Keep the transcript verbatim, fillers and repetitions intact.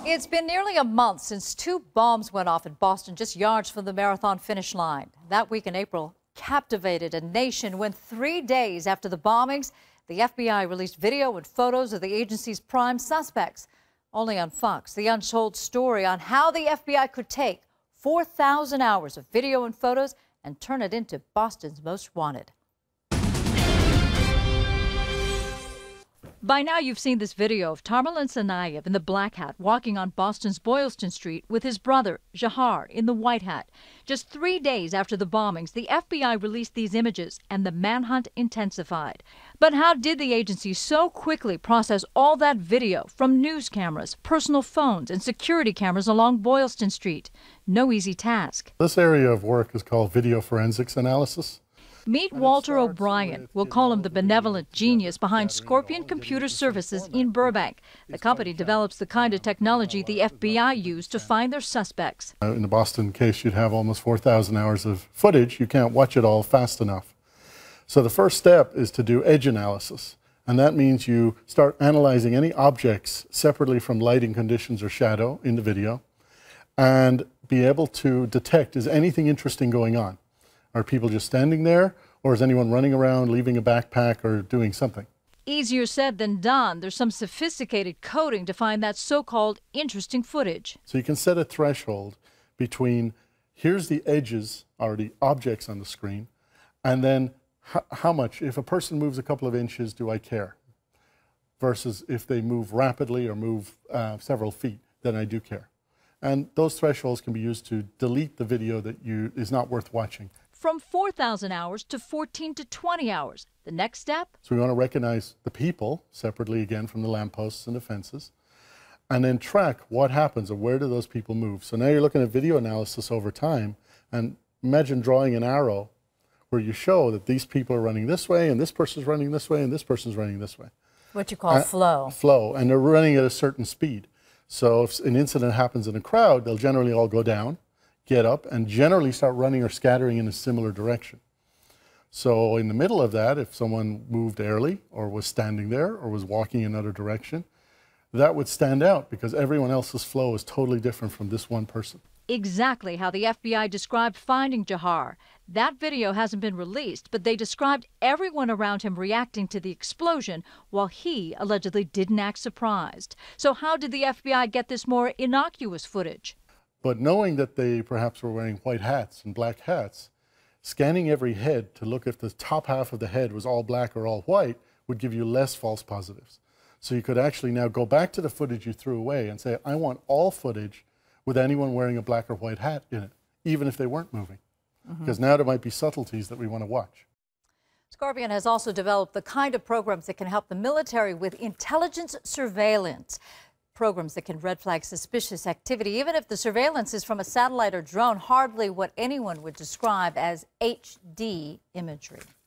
It's been nearly a month since two bombs went off in Boston, just yards from the marathon finish line. That week in April captivated a nation when three days after the bombings, the F B I released video and photos of the agency's prime suspects. Only on Fox, the untold story on how the F B I could take four thousand hours of video and photos and turn it into Boston's most wanted. By now, you've seen this video of Tamerlan Tsarnaev in the black hat walking on Boston's Boylston Street with his brother, Jahar, in the white hat. Just three days after the bombings, the F B I released these images and the manhunt intensified. But how did the agency so quickly process all that video from news cameras, personal phones, and security cameras along Boylston Street? No easy task. This area of work is called video forensics analysis. Meet Walter O'Brien. We'll call him the benevolent genius behind Scorpion Computer Services in Burbank. The company develops the kind of technology the F B I used to find their suspects. In the Boston case, you'd have almost four thousand hours of footage. You can't watch it all fast enough. So the first step is to do edge analysis. And that means you start analyzing any objects separately from lighting conditions or shadow in the video and be able to detect, is anything interesting going on? Are people just standing there, or is anyone running around, leaving a backpack, or doing something? Easier said than done. There's some sophisticated coding to find that so-called interesting footage. So you can set a threshold between, here's the edges, already objects on the screen, and then how much, if a person moves a couple of inches, do I care? Versus if they move rapidly or move uh, several feet, then I do care. And those thresholds can be used to delete the video that you is not worth watching. From four thousand hours to fourteen to twenty hours. The next step? So we want to recognize the people separately again from the lampposts and the fences, and then track what happens or where do those people move. So now you're looking at video analysis over time, and imagine drawing an arrow where you show that these people are running this way and this person's running this way and this person's running this way. What you call uh, flow. Flow, and they're running at a certain speed. So if an incident happens in a crowd, they'll generally all go down, get up, and generally start running or scattering in a similar direction. So in the middle of that, if someone moved early or was standing there or was walking in another direction, that would stand out because everyone else's flow is totally different from this one person. Exactly how the F B I described finding Jahar. That video hasn't been released, but they described everyone around him reacting to the explosion while he allegedly didn't act surprised. So how did the F B I get this more innocuous footage? But knowing that they perhaps were wearing white hats and black hats, scanning every head to look if the top half of the head was all black or all white would give you less false positives. So you could actually now go back to the footage you threw away and say, I want all footage with anyone wearing a black or white hat in it, even if they weren't moving. Mm-hmm. Because now there might be subtleties that we want to watch. Scorpion has also developed the kind of programs that can help the military with intelligence surveillance. Programs that can red flag suspicious activity, even if the surveillance is from a satellite or drone, hardly what anyone would describe as H D imagery.